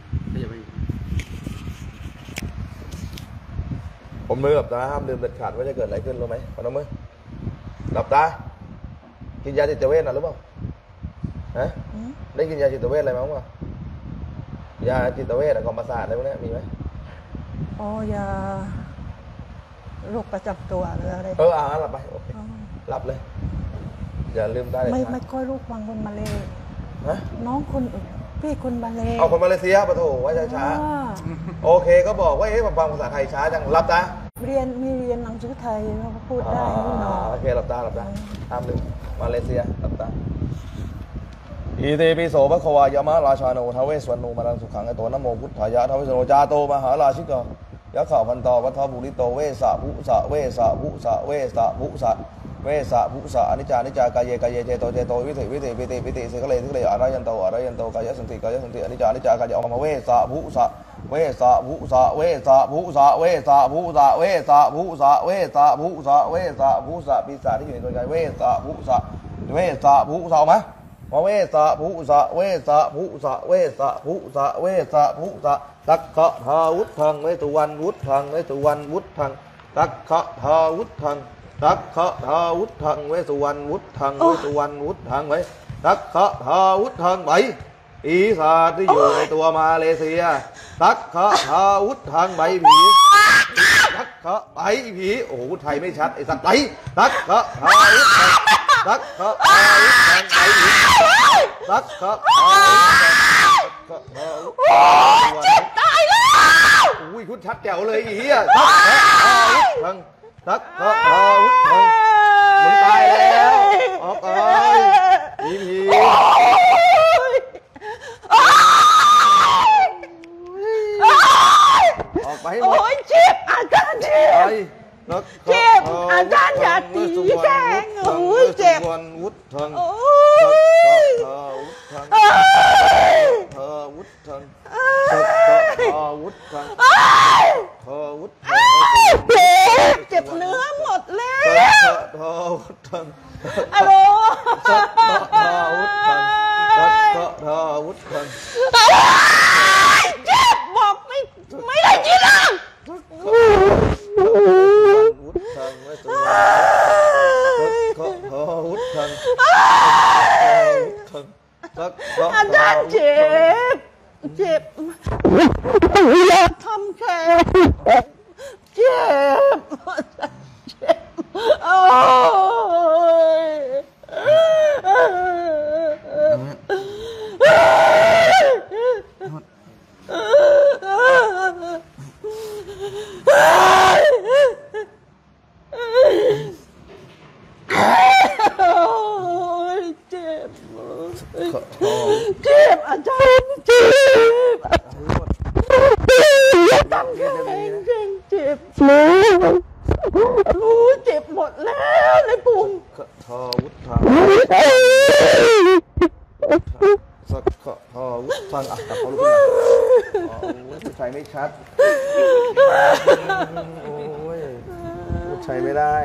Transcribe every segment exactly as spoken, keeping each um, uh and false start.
ผมมือแบบตาห้ามลืมเด็ดขาดว่าจะเกิดอะไรขึ้นรู้ไหมพนมมือหลับตากินยาจิตเวชหรือเปล่าฮะได้กินยาจิตเวชอะไรมั้งวะยาจิตเวชกล่อมประสาทอะไรพวกนี้มีไหมอ๋อยาโรคประจำตัวหรืออะไรเอออ่าหลับไปโอเคหลับเลยอย่าลืมได้ไม่ไม่ค่อยลูกบางคนมาเลยฮะน้องคนพี่คนมาเลยเอาคนมาเลเซียปะโถไว้ช้าๆโอเคก็บอกว่าเอ๊ะผมฟังภาษาไทยช้าจังหลับตาเรียนมีเรียนหนังสือไทยเราพูดได้นิดหน่อยโอเคหลับตาหลับตาห้ามลืมมาเลเซียหลับตาอิติปิโสภะคะวายามะราชาโนทเวสวรรณูมารังสุขังไอโตนะโมพุทธายะทเวสโนจาโตมหาราชิกยะข่าวพันตวัฏบุริโตเวสะภุสะเวสะภุสะเวสะภุสะเวสะภุสะอนิจจานิจจากายเยกายเยเจโตเจโตวิถิวิถิวิถิวิถิสิกเลสิกเลอารยันโตอารยันโตกายสันติกายสันติอนิจจานิจจากายออกมาเวสะภุสะเวสะภุสะเวสะภุสะเวสะภุสะเวสะภุสะเวสะภุสะเวสะภุสะปีศาจที่อยู่ในตัวกายเวสะภุสะเวสะภุสะมั้ยมาเวสะภุสะเวสะภุสะเวสะภุสะเวสะภุสะตักขะทาวุธังเวสุวรรณวุธังเวสุวรรณวุธังตักขะทาวุธังตักขะทาวุธังเวสุวรรณวุธังเวสุวรรณวุธังไว้ตักขะทาวุธังไปปีศาจที่อยู่ในตัวมาเลเซียตักขะทาวุธังไปผีตักขะไปผีโอ้โหไทยไม่ชัดไอ้สัตว์ไปตักขะทาวุธังตักขะทาวุธังไปผีตักขะทาวุธังโอ้ยเจ็บตายแล้วอุ้ยคุณชัดแจ๋วเลยอีเหี้ยตักขะทาวุธังตักขะทาวุธังมึงตายแล้วออกไปผีผีออกไปให้หมดโอ้ยเจ็บอาจารย์เจ็บเจ็บอาจารย์อย่าตีแรงโอ้ยเจ็บวุฒิทังโอ้ยวุฒิทังเธอวุฒิทังเธอวุฒิทังเธอวุฒิทังเจ็บเจ็บเนื้อหมดแล้วเธอวุฒิทังอะโหลเธอวุฒิทังเธอวุฒิทังเจ็บบอกไม่ไม่ได้ยินอ่ะวุฒิทังไม่สวยเธอวุฒิทังอาจารย์เจ็บเจ็บอย่าทำแค่เจ็บเจ็บโอ้ยเจ็บเจ็บอาจารย์เจ็บอย่าทำแรงเจ็บรู้เจ็บหมดแล้วในปุ่มทอวุฒิทังสักขะทอวุฒิทังอ่ะแต่เขารู้อ๋อผู้ชายไม่ชัดโอ้ยผู้ชายไม่ได้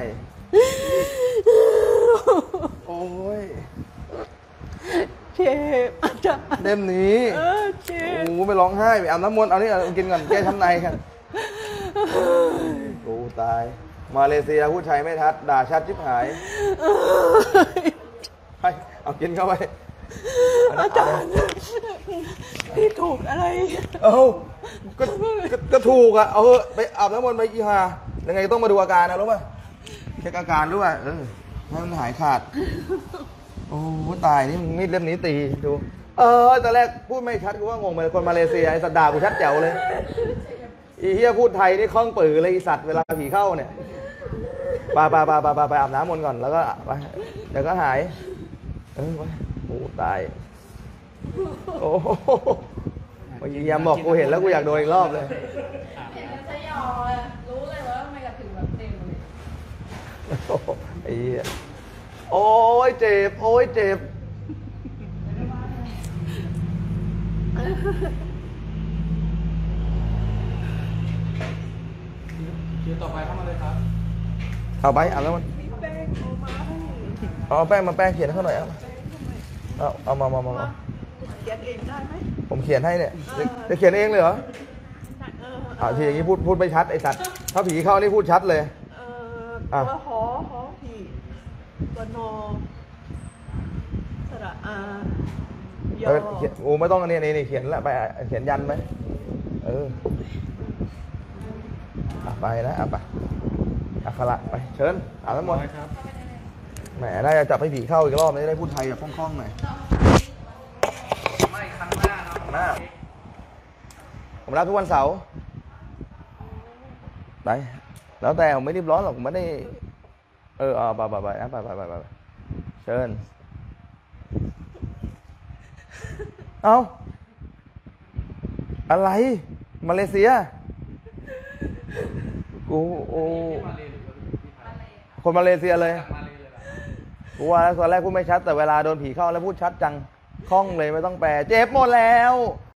โอ้ยเจ็บอาจารย์เล่มนี้เจ็บโอ้ไม่ร้องไห้ไปอาบน้ำมนต์เอานี่กินก่อนแก้ช้ำในกันโอ้ตายมาเลเซียผู้ชายไม่ทัดด่าชัดชิบหายไปเอากินเข้าไปอาจารย์พี่ถูกอะไรเอ้าก็ก็ถูกอ่ะเอาไปอาบน้ำมนต์ไปอีห่ายังไงต้องมาดูอาการนะรู้ป่ะเช็คอาการด้วยเออให้มันหายขาดโอ้ตายนี่มีดเล่มนี้ตีดูเออตอนแรกพูดไม่ชัดกูว่างงเลยคนมาเลเซียไอ้สัตว์ด่ากูชัดแจ๋วเลยอีเหี้ยพูดไทยนี่คล่องปือเลยไอ้สัตว์เวลาผีเข้าเนี่ยไปไปไปไปไปอาบน้ำมนต์ก่อนแล้วก็ไปเดี๋ยวก็หายเออไปโอ้ตายโอ้เมื่อกี้ยามบอกกูเห็นแล้วกูอยากโดนอีกรอบเลยจะยอมรู้เลยว่าทำไมกระถึงแบบเต็มเลยไอ้เหี้ยโอ้ยเจ็บโอ้ยเจ็บเดี๋ยวต่อไปเข้ามาเลยครับเอาไปเอาแล้วมันเอาแป้งมาแป้งเขียนให้เขาหน่อยเอาเอาเอามามามาเขียนเองได้ไหมผมเขียนให้เนี่ยจะจะเขียนเองเลยเหรอเอออ่าทีอย่างนี้พูดพูดไม่ชัดไอ้สัตว์ถ้าผีเข้านี่พูดชัดเลยเอออ่ะตัวหอหอผีตัวนอสระอายอเออเขียนโอ้ไม่ต้องอันนี้นี่นี่เขียนละไปอ่ะเขียนยันไหมเอออ่ะไปนะอ่ะไปอักขระไปเชิญอ่านทั้งหมดร้อยครับแหมน่าจะจับให้ผีเข้าอีกรอบจะได้พูดไทยแบบคล่องๆหน่อยไม่ครั้งหน้าครับหน้าผมรับทุกวันเสาร์ไปแล้วแต่ผมไม่รีบร้อนหรอกผมไม่ได้เออเอาไปไปไปนะไปไปไปไปเชิญเอาอะไรมาเลเซียกูโอ้มาเลยหรือว่าที่ไทยคนมาเลเซียเลยจากมาเลยเลยเหรอกูว่าแล้วตอนแรกพูดไม่ชัดแต่เวลาโดนผีเข้าแล้วพูดชัดจังคล่องเลยไม่ต้องแปลเจ็บหมดแล้ว